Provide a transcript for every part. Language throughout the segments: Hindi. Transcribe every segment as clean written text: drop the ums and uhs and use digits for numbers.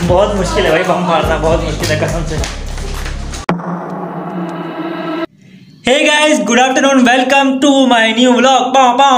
बहुत मुश्किल है भाई बम मारना, बहुत मुश्किल है कसम से। Hey guys, good afternoon, welcome to my new vlog.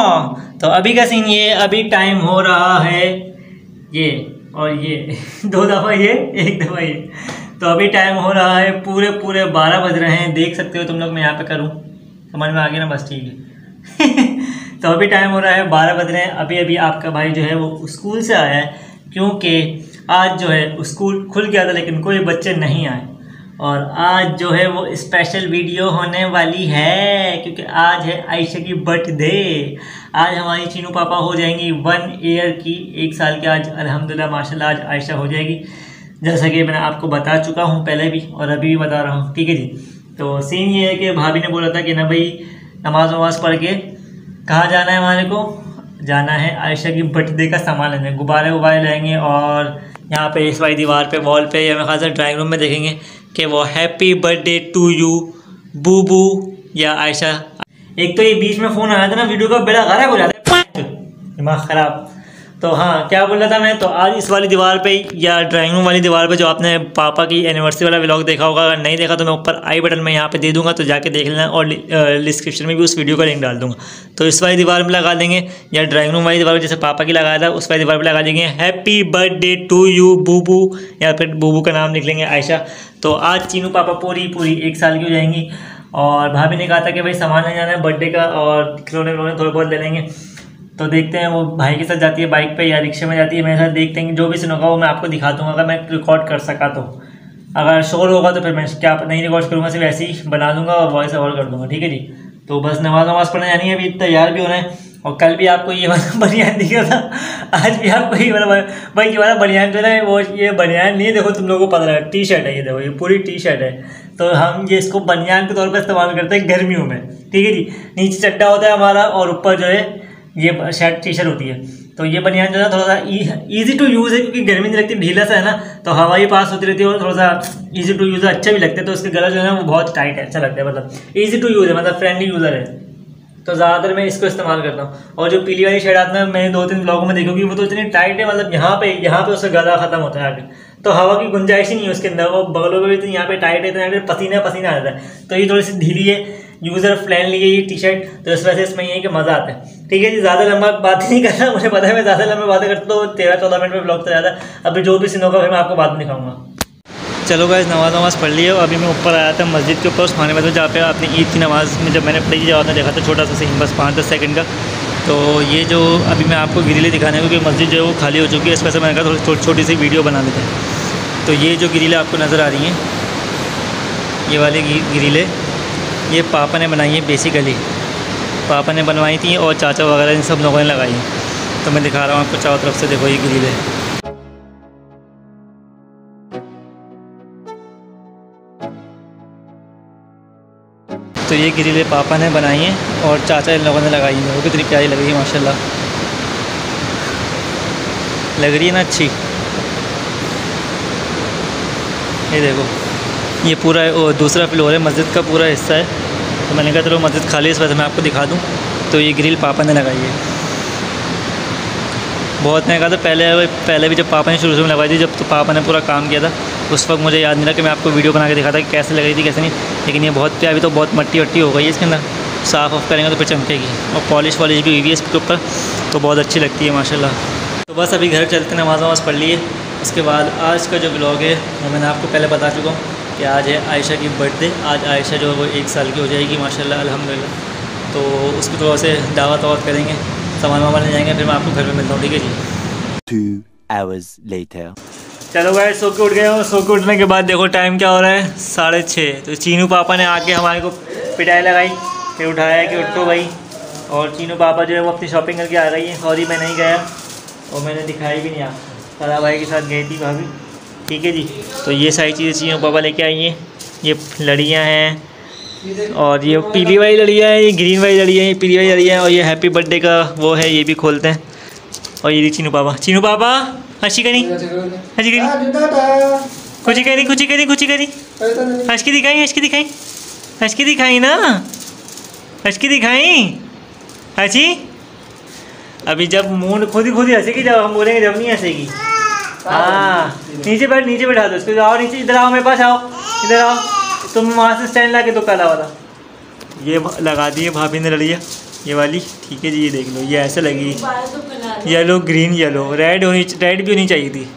तो अभी का सीन ये, अभी टाइम हो रहा है ये और ये दो दफ़ा ये, एक दफ़ा ये। तो अभी टाइम हो रहा है पूरे 12 बज रहे हैं। देख सकते हो तुम लोग, मैं यहाँ पे करूँ, समझ में आ गया ना, बस ठीक है। तो अभी टाइम हो रहा है 12 बज रहे हैं। अभी अभी आपका भाई जो है वो स्कूल से आया है, क्योंकि आज जो है स्कूल खुल गया था लेकिन कोई बच्चे नहीं आए। और आज जो है वो स्पेशल वीडियो होने वाली है, क्योंकि आज है आयशा की बर्थडे। आज हमारी चीनू पापा हो जाएंगी 1 ईयर की, 1 साल के आज अल्हम्दुलिल्लाह माशाल्लाह आज आयशा हो जाएगी, जैसा कि मैंने आपको बता चुका हूँ पहले भी और अभी भी बता रहा हूँ, ठीक है जी। तो सीन ये है कि भाभी ने बोला था कि ना भाई नमाज वमाज पढ़ के कहाँ जाना है, हमारे को जाना है आयशा की बर्थडे का सामान लेने, गुब्बारे वुब्बारे लेंगे। और यहाँ पे इस वाली दीवार पे, वॉल पे, या मेरे ख्याल से ड्राइंग रूम में देखेंगे कि वो happy birthday to you Bubu या आयशा। एक तो ये बीच में फ़ोन आया था ना, वीडियो का बेड़ा खराब हो जाता है, दिमाग ख़राब। तो हाँ, क्या बोल रहा था मैं, तो आज इस वाली दीवार पे या ड्राइंग रूम वाली दीवार पे जो आपने पापा की एनिवर्सरी वाला व्लॉग देखा होगा, अगर नहीं देखा तो मैं ऊपर आई बटन में यहाँ पे दे दूंगा, तो जाके देख लेना, और डिस्क्रिप्शन में भी उस वीडियो का लिंक डाल दूंगा। तो इस वाली दीवार में लगा देंगे, या ड्राइंग रूम वाली दीवार पर जैसे पापा की लगाया था उस वाली दीवार पर लगा देंगे happy birthday to you Bubu, या फिर बूबू का नाम लिख लेंगे आयशा। तो आज चीनू पापा पूरी 1 साल की हो जाएंगी। और भाभी ने कहा था कि भाई सामान ले जाना है बर्थडे का, और खिलौने थोड़े बहुत ले लेंगे। तो देखते हैं, वो भाई के साथ जाती है बाइक पे या रिक्शे में जाती है, मेरे साथ। देखते हैं, जो भी सीन होगा वो मैं आपको दिखा दूँगा, अगर मैं रिकॉर्ड कर सका तो। अगर शोर होगा तो फिर मैं क्या नहीं रिकॉर्ड करूँगा, सिर्फ ऐसे ही बना दूँगा और वॉइस ओवर कर दूँगा, ठीक है जी। तो बस नमाज पढ़ने जानी है, अभी तैयार भी होना है। और कल भी आपको ये वाला बनियान दिखा था, आज भी आपको ये वाला भाई, ये वाला बनियान जो है वो, ये बनियान नहीं है, देखो तुम लोगों को पता है, टी शर्ट है ये, देखो ये पूरी टी शर्ट है। तो हम ये इसको बनियान के तौर पर इस्तेमाल करते हैं गर्मियों में, ठीक है जी। नीचे चड्डा होता है हमारा और ऊपर जो है ये शर्ट टी शर्ट होती है। तो ये बनियान जो है थोड़ा सा ईजी टू यूज़ है, क्योंकि गर्मी नहीं लगती, ढीला सा है ना, तो हवा ही पास होती रहती है और थोड़ा सा ईजी टू यूज़ अच्छा भी लगता है। तो इसके गला जो है वो बहुत टाइट है, अच्छा लगता है, मतलब ईजी टू यूज़ है, मतलब फ्रेंडली यूज़र है। तो ज़्यादातर मैं इसको इस्तेमाल करता हूँ। और जो पीली वाली शर्ट आती है, मैंने 2-3 ब्लॉगों में देखोगी, वो तो इतनी टाइट है, मतलब यहाँ पे उसका गला खत्म होता है आगे, तो हवा की गुंजाइश ही नहीं है उसके अंदर। वो बगलों में भी तो यहाँ पे टाइट है, तो पसीना आ जाता है। तो ये थोड़ी सी ढीली है, यूज़र फ्रेंडली है ये टी शर्ट, तो इस वजह से इसमें ये है कि मज़ा आता है, ठीक है जी। ज़्यादा लंबा बात नहीं करना, मुझे पता है मैं ज़्यादा लंबा बातें करता हूँ, 13-14 मिनट में ब्लॉग चला जाता है। अभी जो भी सीन होगा फिर मैं आपको बाद में दिखाऊंगा। चलो गाइस, नमाज पढ़ ली है। अभी मैं ऊपर आया था मस्जिद के ऊपर, उस खाने में, जहाँ पे आपने ईद की नमाज़ में जब मैंने पढ़ी जब आपने देखा था, छोटा सा सीन, बस 5-10 सेकंड का। तो ये जो अभी मैं आपको ग्रिलें दिखाने, क्योंकि मस्जिद जो है वो खाली हो चुकी है, इस वजह से मैंने कहा थोड़ी छोटी सी वीडियो बना लेते हैं। तो ये जो ग्रिलें आपको नज़र आ रही हैं, ये वाली ग्रिलें ये पापा ने बनाई है, बेसिकली पापा ने बनवाई थी और चाचा वगैरह इन सब लोगों ने लगाई हैं। तो मैं दिखा रहा हूँ आपको चारों तरफ से, देखो ये ग्रिलें। तो ये ग्रिलें पापा ने बनाई हैं और चाचा इन लोगों ने लगाई हैं। वो कितनी प्यारी लग रही है माशाल्लाह, लग रही है ना अच्छी। ये देखो, ये पूरा दूसरा फ्लोर है, मस्जिद का पूरा हिस्सा है। तो मैंने कहा चलो मस्जिद खाली, इस वजह से मैं आपको दिखा दूँ। तो ये ग्रिल पापा ने लगाई है, बहुत मैंने कहा था पहले भी जब पापा ने शुरू में लगाई थी, जब तो पापा ने पूरा काम किया था, उस वक्त मुझे याद नहीं रहा कि मैं आपको वीडियो बना के दिखा था कि कैसे लग रही थी कैसे नहीं। लेकिन ये बहुत प्यारी, तो बहुत मट्टी वट्टी हो गई है इसके अंदर, साफ़ ऑफ करेंगे तो फिर चमकेगी, और पॉलिश वॉलिश भी हुई है इसके ऊपर, तो बहुत अच्छी लगती है माशाल्लाह। तो बस अभी घर चलते नमाज पढ़ लिए। उसके बाद आज का जो ब्लॉग है वो मैंने आपको पहले बता चुका हूँ कि आज है आयशा की बर्थडे। आज आयशा जो है वो 1 साल की हो जाएगी माशाल्लाह अल्हम्दुलिल्लाह। तो उसकी थोड़ा से दावत करेंगे, सामान वामान ले जाएंगे, फिर मैं आपको घर में मिलता हूँ, ठीक है जी। 2 hours later। चलो भाई, सो के उठ गए हो। सो के उठने के बाद देखो टाइम क्या हो रहा है, 6:30। तो चीनू पापा ने आके हमारे को पिटाई लगाई, फिर उठाया कि उठो भाई। और चीनू पापा जो है वो अपनी शॉपिंग करके आ गई है। सॉरी मैं नहीं गया और मैंने दिखाई भी नहीं आपको, फला भाई के साथ गई थी भाभी, ठीक है जी। तो ये सारी चीज़ें चीनू पापा लेके आई हैं। ये लड़ियाँ हैं, और ये पीली वाली लड़ियाँ हैं, ये ग्रीन वाली लड़ियाँ हैं, ये पीली वाली लड़ियाँ हैं, और ये हैप्पी बर्थडे का वो है, ये भी खोलते हैं। और ये चीनू पापा हंसी करी कुछ करी हंस के दिखाई ना, हंस के दिखाई हंसी। अभी जब मुँह खुद ही हंसेगी, जब हम बोलेंगे जब नहीं हंसेगी। हाँ नीचे बैठा दो इसको। आओ नीचे, इधर आओ मेरे पास, आओ इधर आओ। तुम वहाँ से स्टैंड ला के दो काला वाला। ये लगा दिए भाभी ने लड़िया ये वाली, ठीक है जी। ये देख लो, ये ऐसे लगी येलो ग्रीन येलो, रेड भी होनी चाहिए थी।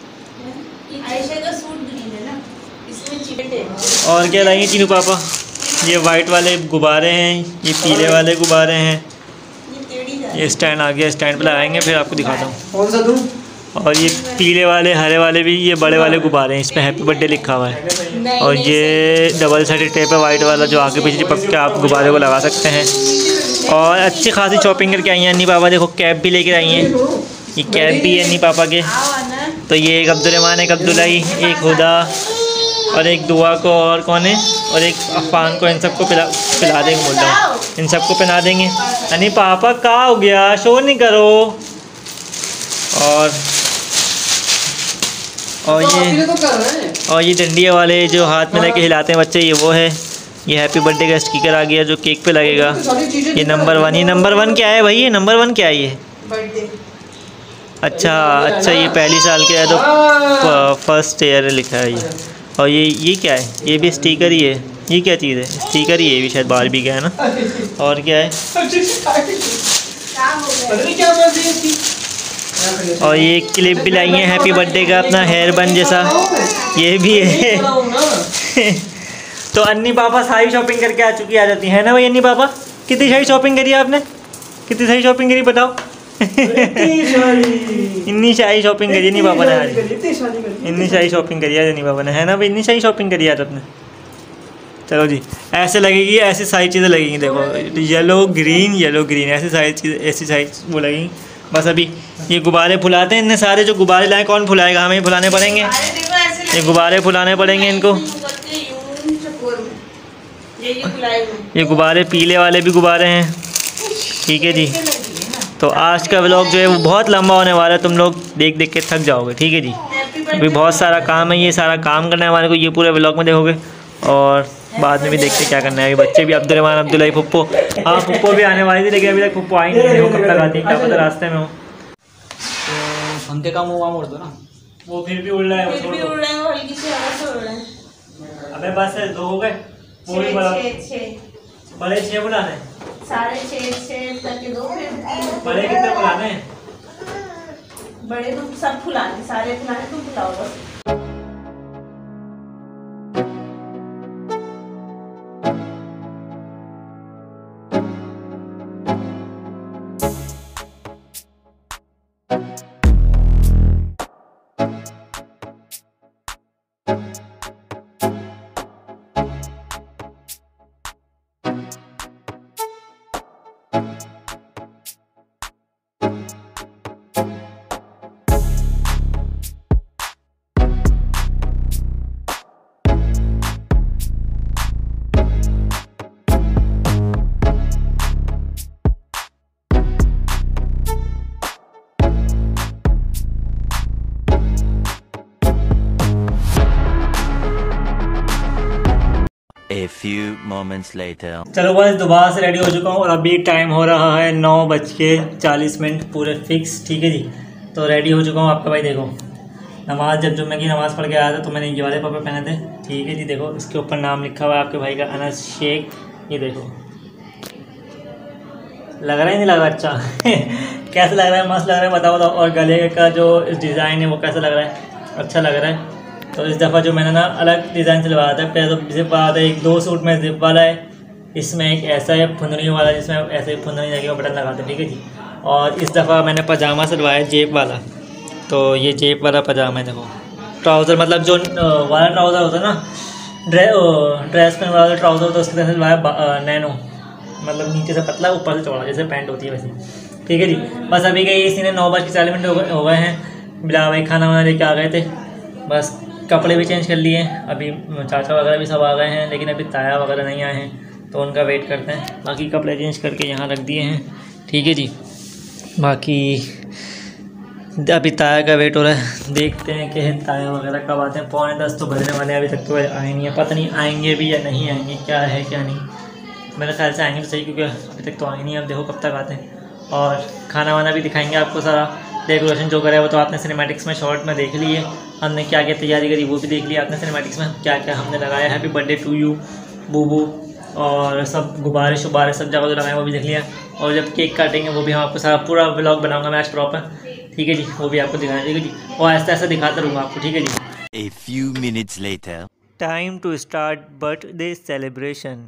और क्या लाएंगे चीनू पापा? ये वाइट वाले गुब्बारे हैं, ये पीले वाले गुब्बारे हैं। ये स्टैंड आ गया, स्टैंड पे लगाएंगे, फिर आपको दिखाता हूँ। कौन सा दूँ? और ये पीले वाले हरे वाले भी, ये बड़े वाले गुब्बारे हैं, इस पर हैप्पी बर्थडे लिखा हुआ है। और ये डबल साइडेड टेप है वाइट वाला, जो आगे पीछे चिपक के आप गुब्बारे को लगा सकते हैं। और अच्छी खासी शॉपिंग करके आई हैं अन्नी पापा। देखो कैप भी लेकर आई हैं, ये कैप भी है अन्नी पापा के। तो ये एक अब्दुलरहमान, एक अब्दुल्लाई, एक हुदा और एक दुआ को, और कौन है, और एक अफान को। इन सबको पिला देंगे, बोल रहा हूँ, इन सबको पहना देंगे। अन्नी पापा क्या हो गया, शोर नहीं करो। और ये डंडिया वाले जो हाथ में लेके हिलाते हैं बच्चे, ये वो है। ये हैप्पी बर्थडे का स्टिकर आ गया जो केक पे लगेगा। ये नंबर 1, ये नंबर 1 क्या है भाई? ये नंबर 1 क्या है ये? अच्छा, ये पहली साल के है तो फर्स्ट ईयर लिखा है ये। और ये क्या है? ये भी स्टिकर ही है। ये क्या चीज़ है? स्टिकर ही है, ये भी शायद बारबी का है ना। और क्या है? और ये क्लिप भी लाई है हैप्पी बर्थडे का, अपना हेयर बन जैसा, ये भी है। तो अन्नी पापा सारी शॉपिंग करके आ चुकी, आ जाती है ना भाई अन्नी पापा? कितनी सारी शॉपिंग करी आपने? कितनी सारी शॉपिंग करी बताओ? इतनी सारी शॉपिंग करी नहीं पापा ने आज। इतनी सारी शॉपिंग करी है नहीं पापा ने, है ना भाई? इतनी सारी शॉपिंग करी आज आपने। चलो जी, ऐसे लगेगी, ऐसी सारी चीज़ें लगेंगी। देखो येलो ग्रीन ऐसी सारी वो लगेंगी। बस अभी ये गुब्बारे फुलाते हैं। इतने सारे जो गुब्बारे लाए, कौन फुलाएगा? हमें फुलाने पड़ेंगे, ये गुब्बारे फुलाने पड़ेंगे इनको। ये गुब्बारे पीले वाले भी गुब्बारे हैं, ठीक है जी। तो आज का व्लॉग जो है वो बहुत लंबा होने वाला है, तुम लोग देख के थक जाओगे, ठीक है जी। अभी बहुत सारा काम है, ये सारा काम करना है हमारे को, ये पूरे व्लॉग में देखोगे। और बाद में भी देखते क्या करना है। बच्चे भी अब्दुलरहमान, अब्दुल्लाई, फुप्पो, हाँ फुप्पो भी आने वाली थी, लेकिन अभी तक फुप्पो आई नहीं। देखो कब तक आती है, क्या पता रास्ते में हो। तो पंखे का मुँह मोड़ दो ना, वो फिर भी उड़ रहा है, हल्की सी आवाज़ से उड़ रहा है। अबे बस 2 हो गए, वो भी बड़ा बड़े 6 बुलाने, 6.5 करके 2, फिर बड़े कितने बुलाने? बड़े तुम सब फुलाने, सारे फुलाने, तुम फुलाओ बस। A few moments later. चलो बस दोबारा से रेडी हो चुका हूँ और अभी टाइम हो रहा है 9:40 पूरे फिक्स, ठीक है जी। तो रेडी हो चुका हूँ आपका भाई। देखो नमाज, जब जुम्मे की नमाज़ पढ़ के आया था तो मैंने ये वाले कपड़े पहने थे, ठीक है जी। देखो इसके ऊपर नाम लिखा हुआ है आपके भाई का, अनस शेख। ये देखो लग रहा है नहीं लग रहा? अच्छा कैसा लग रहा है? मस्त लग रहा है, बताओ। और गले का जो डिज़ाइन है वो कैसा लग रहा है? अच्छा लग रहा है। तो इस दफ़ा जो मैंने ना अलग डिज़ाइन सिलवाया था, पहले तो जिप वाला था, 1-2 सूट में जिप वाला है, इसमें एक ऐसा है फुंदरी वाला जिसमें ऐसे फुंदरी जगह बटन लगाते, ठीक है जी। और इस दफ़ा मैंने पजामा सिलवाया जेब वाला, तो ये जेब वाला पजामा है। देखो ट्राउज़र, मतलब जो वाला ट्राउज़र होता है ना, ड्रेस में वाला ट्राउज़र होता है, उसकी तरह सिलवाया नैनो, मतलब नीचे से पतला ऊपर से चौड़ा, जैसे पैंट होती है वैसे, ठीक है जी। बस अभी गई इसी ने 9:40 हो गए हैं। बिला भाई खाना वाना लेके आ गए थे, बस कपड़े भी चेंज कर लिए। अभी चाचा वगैरह भी सब आ गए हैं, लेकिन अभी ताया वगैरह नहीं आए हैं, तो उनका वेट करते हैं। बाकी कपड़े चेंज करके यहाँ रख दिए हैं, ठीक है जी। बाकी अभी ताया का वेट हो रहा है, देखते हैं कि ताया वगैरह कब आते हैं। 9:45 तो बजने वाले हैं, अभी तक तो आए नहीं है। पता नहीं आएंगे भी या नहीं आएंगे, क्या है क्या नहीं। मेरे ख्याल से आएंगे तो सही, क्योंकि अभी तक तो आए नहीं। अब देखो कब तक आते हैं। और खाना वाना भी दिखाएंगे आपको सारा, डेकोरेशन जो करा है वो तो आपने सिनेमैटिक्स में शॉर्ट में देख ली है। हमने क्या क्या तैयारी करी वो भी देख लिया आपने सिनेमैटिक्स में, क्या क्या हमने लगाया। Happy birthday to you Bubu और सब गुब्बारे शुब्बारे सब जगह जो लगाए वो भी देख लिया। और जब केक काटेंगे वो भी हम आपको सारा पूरा व्लॉग बनाऊंगा मैं आज प्रॉपर, ठीक है जी। वो भी आपको दिखाना चाहिए जी, और ऐसा ऐसा दिखाता रहूँगा आपको, ठीक है जी। A few minutes later. Time to start birthday celebration.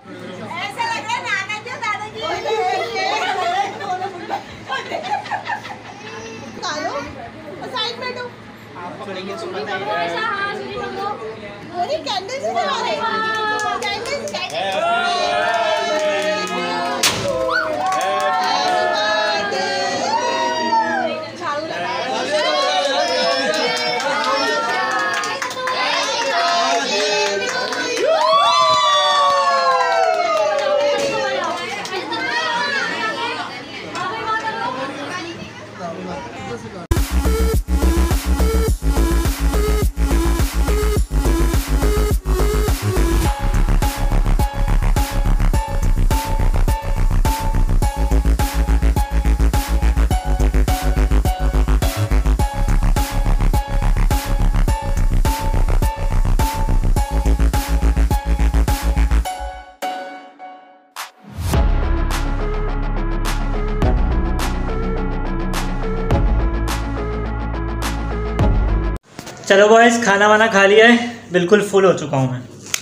चलो बॉयज़, खाना वाना खा लिया है, बिल्कुल फुल हो चुका हूँ मैं।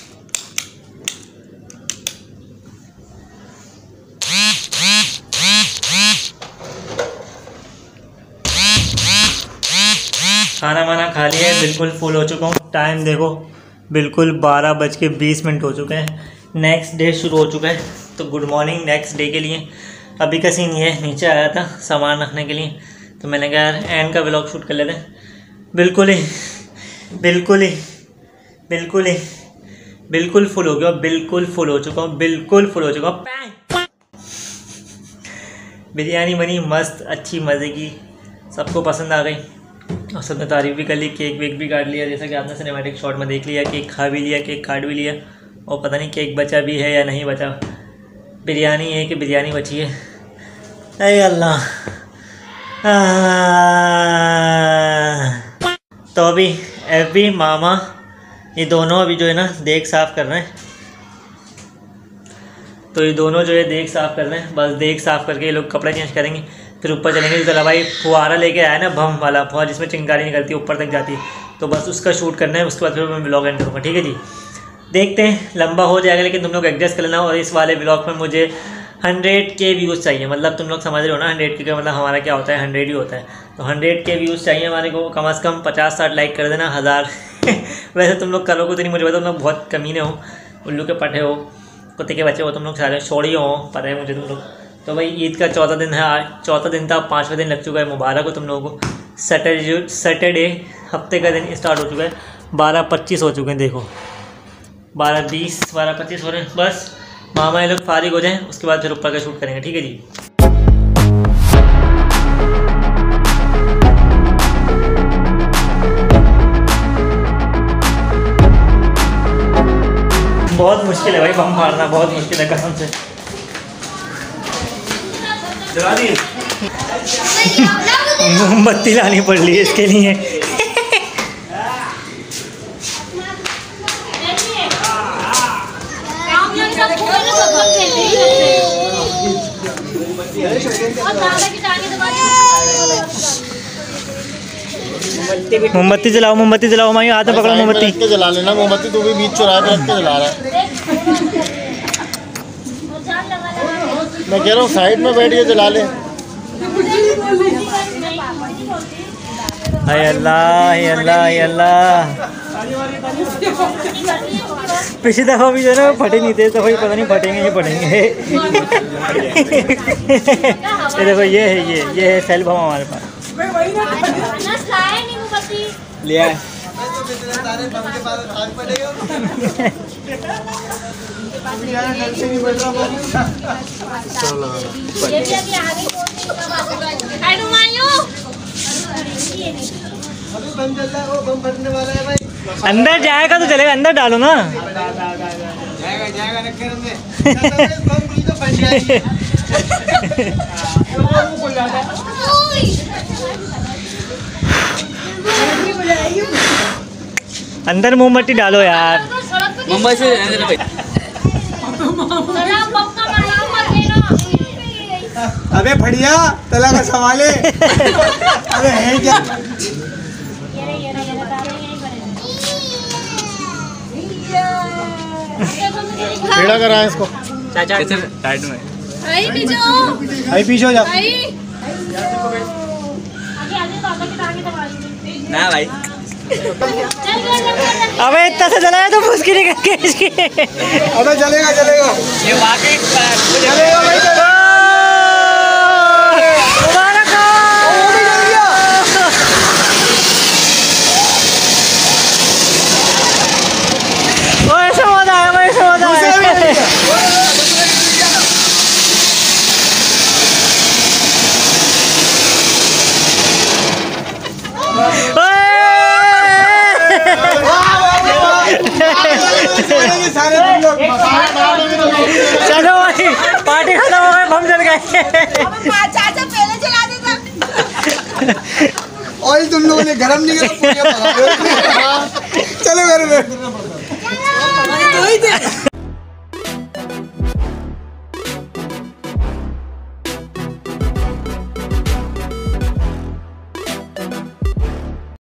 खाना वाना खा लिया है, बिल्कुल फुल हो चुका हूँ। टाइम देखो बिल्कुल 12:20 हो चुके हैं। नेक्स्ट डे शुरू हो चुका है, तो गुड मॉर्निंग नेक्स्ट डे के लिए। अभी का सीन ये है, नीचे आया था सामान रखने के लिए, तो मैंने कहा यार एंड का व्लॉग शूट कर लेते हैं। बिल्कुल फुल हो गया, बिल्कुल फुल हो चुका हूँ, बिल्कुल फुल हो चुका हूँ। बिरयानी बनी मस्त, अच्छी मज़े की, सबको पसंद आ गई और सबने तारीफ़ भी कर ली। केक वेक भी काट लिया, जैसा कि आपने सिनेमैटिक शॉट में देख लिया। केक खा भी लिया, केक काट भी लिया, और पता नहीं केक बचा भी है या नहीं बचा। बिरयानी है कि बिरयानी बची है, अरे अल्लाह। तो अभी एफबी मामा ये दोनों अभी जो है ना देग साफ़ कर रहे हैं। तो ये दोनों जो है देग साफ़ कर रहे हैं। बस देग साफ़ करके ये लोग कपड़े चेंज करेंगे, फिर ऊपर चलेंगे। तो भाई फुहारा लेके आया ना, बम वाला फुहारा जिसमें चिंगारी निकलती है ऊपर तक जाती है, तो बस उसका शूट करना है। उसके बाद फिर मैं व्लॉग एंड करूँगा, ठीक है जी। देखते हैं, लंबा हो जाएगा लेकिन तुम लोग एडजस्ट कर लेना। और इस वाले व्लॉग में मुझे 100K व्यूज़ चाहिए, मतलब तुम लोग समझ रहे हो ना 100K का मतलब हमारा क्या होता है, 100 ही होता है। तो 100K व्यूज़ चाहिए हमारे को, कम से कम 50-60 लाइक कर देना, 1000। वैसे तुम लोग करोगे तो नहीं मुझे पता, तुम लोग बहुत कमीने हो, उल्लू के पट्टे हो, कुत्ते के बच्चे हो, तुम लोग सारे छोड़िए हो, पता है मुझे तुम लोग। तो भाई ईद का चौथा दिन है आज, चौथा दिन था, 5वां दिन लग चुका है। मुबारक हो तुम लोगों को। सैटरडे हफ्ते का दिन स्टार्ट हो चुका है। 12:25 हो चुके हैं, देखो 12:20 12:25 हो रहे हैं। बस मामा ये लोग फारिग हो जाएं, उसके बाद फिर ऊपर का शूट करेंगे, ठीक है जी। बहुत मुश्किल है भाई बम मारना, बहुत मुश्किल है कसम से। जला दिए, मोमबत्ती लानी पड़ रही है इसके लिए। मोमबत्ती जलाओ, मोमबत्ती जलाओ, मैं हाथ में पकड़ो मोमबत्ती। जला लेना मोमबत्ती, तू भी बीच चौराहे पे रख के जला रहा है। मैं कह रहा हूँ साइड में बैठ के जला ले। हाय अल्लाह, हाय अल्लाह, हाय अल्लाह। पिछली दफ़ा भी जो है ना फटे नहीं थे, तो भाई पता नहीं फटेंगे ही फटेंगे। ये देखो ये है सेल्फ हम हमारे पास लिया है। अंदर जाएगा तो चलेगा, अंदर डालो ना। अंदर मोमबत्ती डालो यार। मुंबई से रहने दे भाई। अबे बढ़िया तला का सवाल है। अबे है क्या? टेढ़ा करा है इसको। चाचा साइड में आई पीछे पीछे हो जा। ना भाई। अबे इतना से जलाया तो फुसकी निकल के इसकी। अबे चलेगा चलेगा ये वाकई चलेगा भाई चलेगा। मुबारक हो। वो ऐसा मजा आया, वो ऐसा मजा आया। सारे तुम लोग चलो भाई पार्टी खत्म हो गई, बम जल गए। चाचा पहले चला देता। ऑयल तुम लोगों ने गरम नहीं किया। चलो घर में।